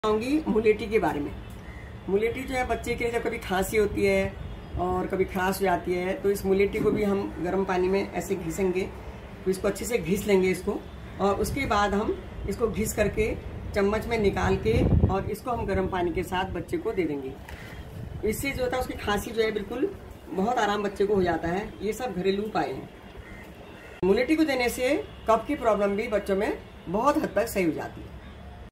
बताऊंगी मुलेठी के बारे में। मुलेठी जो है बच्चे के लिए जब कभी खांसी होती है और कभी खराश हो जाती है तो इस मुलेठी को भी हम गर्म पानी में ऐसे घिसेंगे, तो इसको अच्छे से घिस लेंगे इसको, और उसके बाद हम इसको घिस करके चम्मच में निकाल के और इसको हम गर्म पानी के साथ बच्चे को दे देंगे। इससे जो होता है उसकी खांसी जो है बिल्कुल बहुत आराम बच्चे को हो जाता है। ये सब घरेलू उपाय हैं। मुलेठी को देने से कफ की प्रॉब्लम भी बच्चों में बहुत हद तक सही हो जाती है।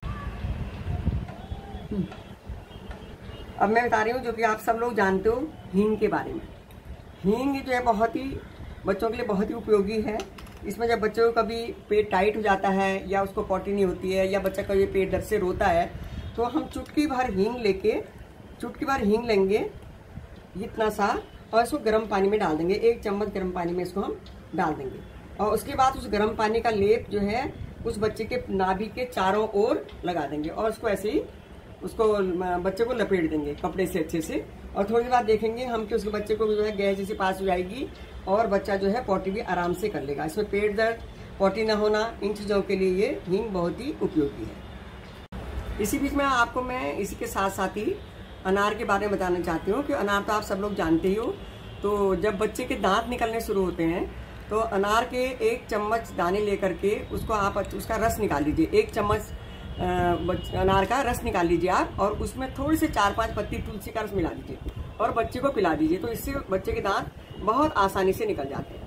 अब मैं बता रही हूँ जो कि आप सब लोग जानते हो, हींग के बारे में। हींग जो है बहुत ही बच्चों के लिए बहुत ही उपयोगी है। इसमें जब बच्चों को कभी पेट टाइट हो जाता है या उसको पॉटी नहीं होती है या बच्चा कभी पेट दर्द से रोता है तो हम चुटकी भर हींग लेंगे इतना सा, और इसको गर्म पानी में डाल देंगे। 1 चम्मच गर्म पानी में इसको हम डाल देंगे और उसके बाद उस गर्म पानी का लेप जो है उस बच्चे के नाभि के चारों ओर लगा देंगे और उसको ऐसे ही बच्चे को लपेट देंगे कपड़े से अच्छे से। और थोड़ी देर बाद देखेंगे हम कि उसके बच्चे को जो है गैस जैसे पास हो जाएगी और बच्चा जो है पॉटी भी आराम से कर लेगा। इसमें पेट दर्द, पॉटी न होना, इन चीज़ों के लिए ये हींग बहुत ही उपयोगी है। इसी बीच में आपको मैं इसी के साथ साथ ही अनार के बारे में बताना चाहती हूँ कि अनार तो आप सब लोग जानते ही हो। तो जब बच्चे के दांत निकलने शुरू होते हैं तो अनार के 1 चम्मच दाने लेकर के उसको आप उसका रस निकाल लीजिए। 1 चम्मच अनार का रस निकाल लीजिए आप, और उसमें थोड़ी से 4-5 पत्ती तुलसी का रस मिला दीजिए और बच्चे को पिला दीजिए। तो इससे बच्चे के दांत बहुत आसानी से निकल जाते हैं।